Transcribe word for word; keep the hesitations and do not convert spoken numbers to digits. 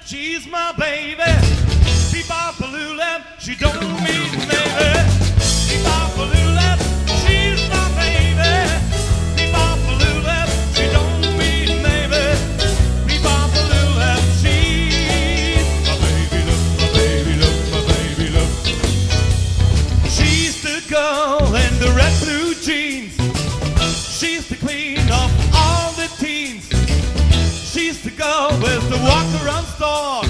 she's my baby. Beep-bop-a-loo-lap, she don't mean maybe. Beep-bop-a-loo-lap, she's my baby. Beep-bop-a-loo-lap, she don't mean maybe. Beep-bop-a-loo-lap, she's my baby, look, my baby, look, my baby, look. She's the girl in the red blue jeans. She's the queen of all the teens. She's the girl with the walk around store.